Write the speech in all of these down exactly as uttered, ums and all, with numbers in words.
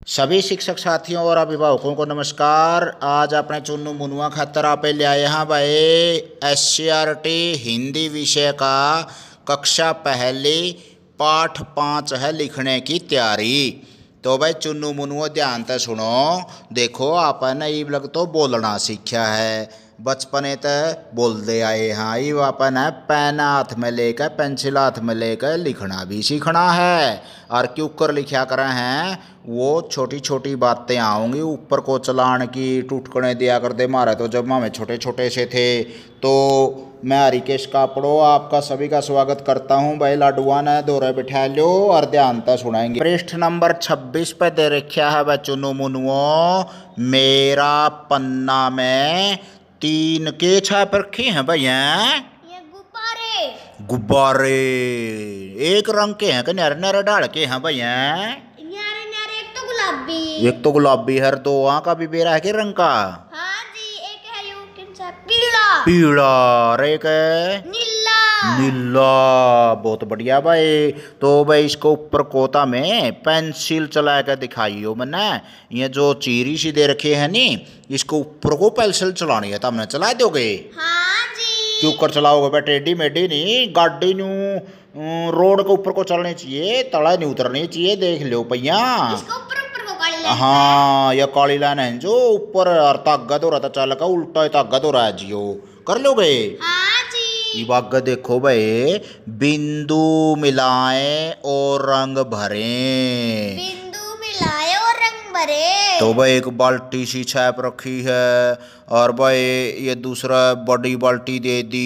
सभी शिक्षक साथियों और अभिभावकों को नमस्कार। आज अपने चुन्नू मुनुआ खातर आप ले आए हैं भाई S C R T Hindi विषय का कक्षा पहली पाठ पाँच है लिखने की तैयारी। तो भाई चुन्नू मुनुआ ध्यान से सुनो। देखो आपने ये लग तो बोलना सीखा है, बचपने तक बोलते आए हैं। ये अपन है पेन हाथ में लेकर पेंसिल हाथ में लेकर लिखना भी सीखना है। और क्यों कर लिखा कर हैं वो छोटी छोटी बातें आऊँगी ऊपर को चलान की टूटकने दिया कर दे मारे। तो जब हमें छोटे छोटे से थे तो मैं हरिकेश कापड़ो आपका सभी का स्वागत करता हूं। भाई लाडुआ ने दौरे बिठा लो और ध्यान से सुनाएंगे। पृष्ठ नंबर छब्बीस पे दे रखा है बच्चों मुनुओ, मेरा पन्ना में तीन के छाप रखे हैं भैया। ये गुब्बारे गुब्बारे एक रंग के हैं कि नरे नरे डाल के हैं भैया। न्यारे न्यारे, एक तो गुलाबी एक तो गुलाबी है, दो वहाँ का भी बेरा है कि रंग का। हाँ जी, एक है यू किन सा पीला पीला और एक है नीला नीला। बहुत बढ़िया भाई। तो भाई इसको ऊपर कोता में पेंसिल चला कर दिखाइयो मैंने। ये जो चीरी सी दे रखे है नी, इसको ऊपर को पेंसिल चलानी है तो हमने चला दोगे। हाँ जी। क्यों कर चलाओगे भाई? टेढ़ी मेढ़ी नहीं, गाड़ी नू रोड के ऊपर को चलनी चाहिए, तला नहीं उतरनी चाहिए। देख लो भैया, इसको ऊपर ऊपर को काली लाइन। हाँ ये काली लाइन है जो ऊपर और तागा दो रहा था चल का उल्टा तागा दो रहा है जियो। कर लोगे? हाँ जी। ये बाग देखो भाई, बिंदु मिलाए और रंग भरे। बिंदु मिलाए और रंग भरे। तो भाई एक बाल्टी सी छाप रखी है और भाई ये दूसरा बड़ी बाल्टी दे दी।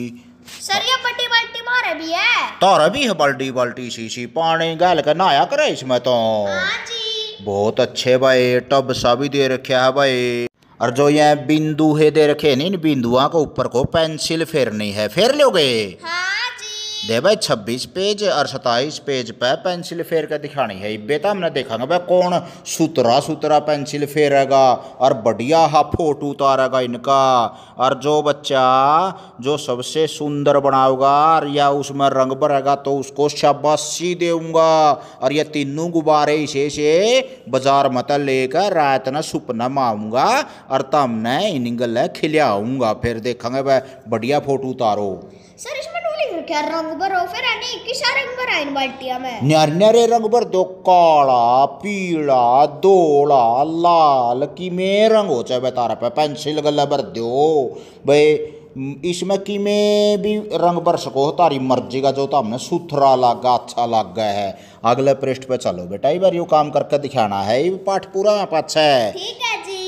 सर ये बड़ी बाल्टी मारे भी है। तारा भी है बाल्टी बाल्टी सी सी पानी गाल कर नहाया करे इसमें तो। हाँ जी। बहुत अच्छे भाई। टब सा भी दे रखा है भाई। और जो ये बिंदु है दे रखे नहीं, इन बिंदुओं को ऊपर को पेंसिल फेरनी है। फेर लोगे? हाँ जी। दे भाई छब्बीस पेज और सत्ताईस पेज पे पेंसिल फेर कर दिखानी है। बेटा हमने देखा भाई कौन सुतरा सुतरा पेंसिल फेरेगा और बढ़िया हा फोटो उतारेगा इनका। और जो बच्चा जो सबसे सुंदर बनाओगा और या उसमें रंग भरेगा तो उसको शाबाशी दूंगा। और ये तीनों गुब्बारे इसे से बाजार मत लेकर रात न सुपना माऊंगा और तमने इनगल खिलाऊंगा। फिर देखेंगे भाई बढ़िया फोटो उतारो। सर इसमें क्या रंग भरो फिर है किसा रंग भरा इन बाल्टिया में? न्यारे न्यारे रंग भर दो, काला पीला धोला लाल की में रंग हो चाहे तारा पे पेंसिल गला भर दो भाई। इसमें कि में भी रंग भर सको, तारी मर्जी का जो तो हमने सुथरा लगा अच्छा लग गया है। अगले पृष्ठ पे चलो बेटा, एक बार यू काम करके दिखाना है। ये पाठ पूरा में पाछा है। ठीक है जी।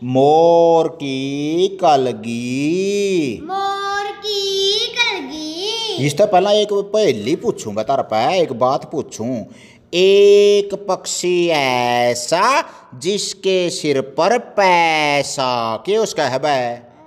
मोर की कलगी। मोर की कलगी। इससे पहला एक पहेली पूछूंगा तारा पे, एक बात पूछूं। एक पक्षी ऐसा जिसके सिर पर पैसा, के उसका है बे?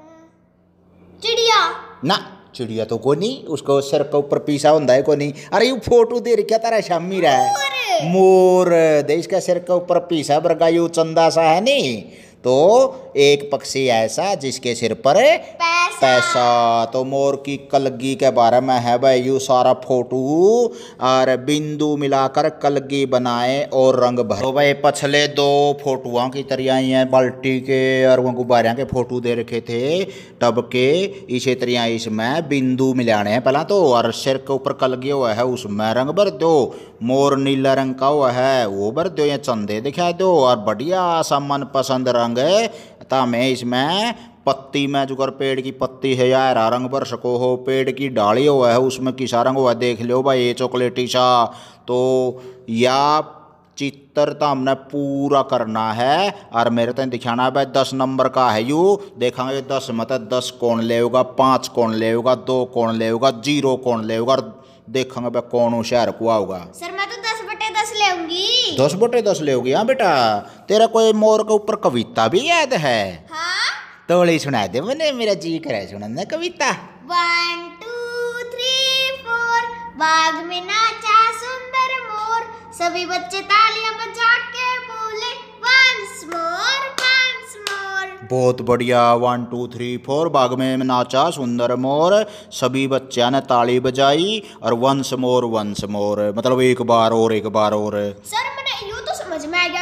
चिड़िया ना, चिड़िया तो को नहीं, उसको सिर के ऊपर पीसा होता है को नहीं। अरे ये फोटो दे रखा तारा शामी रहा है। मोर देश का सिर के ऊपर पीसा बरगा यू चंदा सा है नहीं। तो एक पक्षी ऐसा जिसके सिर पर पैसा, पैसा। तो मोर की कलगी के बारे में है भाई यू सारा फोटो। और बिंदु मिलाकर कलगी बनाए और रंग भरे। तो भाई पछले दो फोटोओं की तरह हैं बाल्टी के और वो गुब्बारे के फोटो दे रखे थे टब के। इसी तरह इसमें बिंदु मिलाने हैं पहला तो, और सिर के ऊपर कलगी हुआ है उसमें रंग भर दो। मोर नीला रंग का हुआ है वो भर दो, या चंदे दिखा दो। और बढ़िया सा मन पसंद रंग तामे इसमें पत्ती में जो कर पेड़ की पत्ती है या हरा रंग भर सको हो। पेड़ की डाली हुआ है उसमें किसा रंग हुआ देख लो भाई, ये चॉकलेटी सा। तो या चित्र तो हमने पूरा करना है और मेरे तो दिखाना है भाई दस नंबर का है यू। देखेंगे दस मतलब दस कौन लेगा, पाँच कौन लेगा, दो कौन लेगा, जीरो कौन लेगा। और देखेंगे भाई कौन होशियार को आओगा। सर मैं तो दस बटे दस लेऊंगी। दस बटे दस लेगी? हाँ बेटा, तेरा कोई मोर के ऊपर कविता भी याद है? हाँ? तो सुना दे मैंने, मेरा जी करे सुनना कविता। वन टू थ्री फोर, बाग में नाचा सुंदर मोर, सभी बच्चे तालियां बजा के बोले वंस मोर वंस मोर। बहुत बढ़िया। वन टू थ्री फोर, बाग में नाचा सुंदर मोर, सभी बच्चों ने ताली बजाई और वंस मोर वंस मोर मतलब एक बार और एक बार और। सर मैंने यूं तो समझ में आ गया कि यूं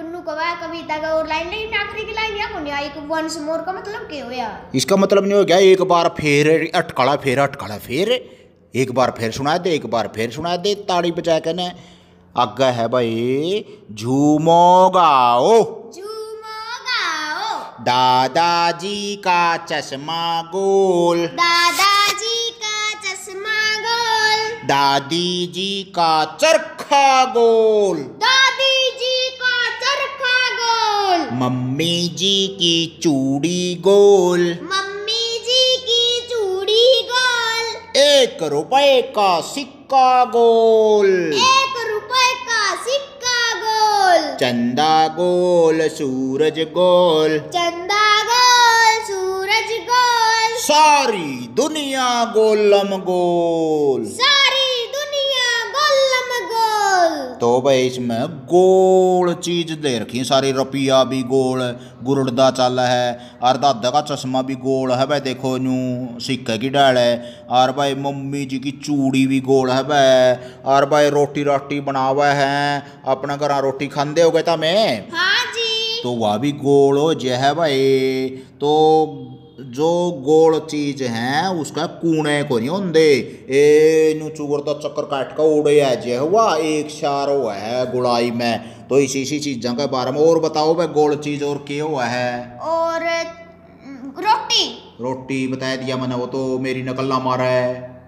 कन्नू कवा कविता का और लाइन नहीं आखिरी की लाइन या कोनी आई वंस मोर का मतलब क्या होया? इसका मतलब नहीं हो गया एक बार फिर अटकड़ा फिर अटकड़ा फिर एक बार फिर सुना दे एक बार फिर सुना दे ताड़ी बजा के ने आगे है भाई झूमो गाओ झूमो गाओ दादाजी का चश्मा गोल दादाजी का चश्मा गोल दादी जी का चरखा गोल दादी जी का चरखा गोल मम्मी जी की चूड़ी गोल मम्मी जी की चूड़ी गोल एक रुपए का सिक्का गोल एक रुपए का सिक्का गोल चंदा गोल सूरज गोल चंदा गोल सूरज गोल सारी दुनिया गोलम गोल सारी दुनिया गोलम गोल। तो भाई इसमें गोल चीज दे रखी सारी रुपया भी गोल गुरड़दा चल है और दादा का चश्मा भी गोल है भाई देखो नू सिक्के की डाल है और भाई मम्मी जी की चूड़ी भी गोल है भाई और भाई रोटी रोटी बना हुआ है अपना घर रोटी खाते हो गए तमें हाँ जी तो वह भी गोल हो जे है भाई तो जो गोल चीज है उसका कूने को नहीं होंगे ए नू चूर तो चक्कर काट का उड़े है जे हुआ एक शार हुआ है गुड़ाई में तो इसी इसी चीज़ों के बारे में और बताओ भाई गोल चीज और क्या हुआ है? और रोटी रोटी बता दिया मैंने वो तो मेरी नकल ना मारा है।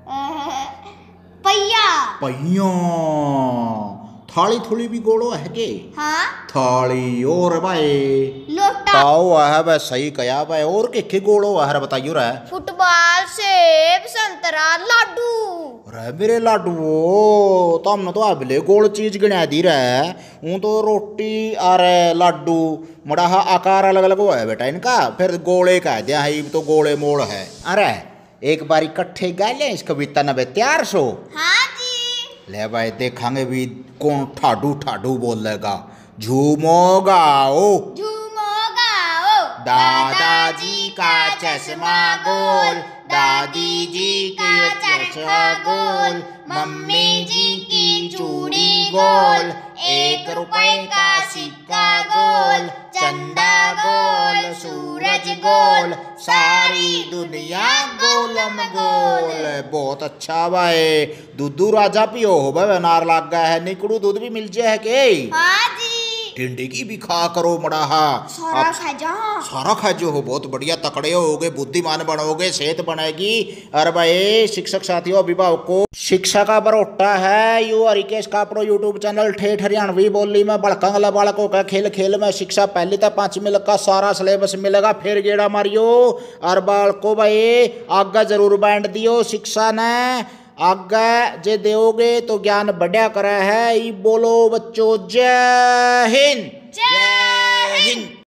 पहिया पहिया थाली थोड़ी भी गोलो है के हाँ थाली और भाई लोटा ताओ है भाई सही कहा भाई और के के गोलो है बताइयो रे फुटबॉल सेब संतरा लाडू रे मेरे लाडू तो हमने तो अबले गोल चीज गिना दी रहे हूँ तो रोटी और लाडू मड़ा हा आकार अलग अलग हुआ है बेटा इनका फिर गोले कह दिया है तो गोले मोड़ है। अरे एक बार इकट्ठे गा ले इस कविता न बे तैयार सो हाँ जी ले भाई देखेंगे भी कौन ठाडू ठाडू बोलेगा। झूमो गाओ झूमो गाओ दादाजी का चश्मा गोल दादी जी का चरखा गोल मम्मी जी की चूड़ी गोल एक रुपए का सिक्का गोल चंदा गोल सूरज गोल सारी दुनिया गोलम गोल। बहुत अच्छा भाई दूधू राजा पियो हो भाई नार लाग गया है निकड़ू दूध भी मिल जाए है के हाँ जी टिंडी की भी खा करो मड़ाहा सारा खा जा सारा खा जो हो बहुत बढ़िया तकड़े होगे बुद्धिमान बनोगे सेहत बनेगी। अरे भाई शिक्षक साथियों अभिभावकों शिक्षा का बरोटा है यू हरिकेश का अपनो यूट्यूब चैनल ठेठ हरियाणवी बोली में बड़कंगला बालकों का खेल खेल में शिक्षा पहली तक पांचवी तक का सारा सिलेबस मिलेगा फिर गेड़ा मारियो और बालको भाई आगे जरूर बांट दियो शिक्षा ने आगे जे दोगे तो ज्ञान बढ़िया करा है। बोलो बच्चों जय हिंद जय हिंद।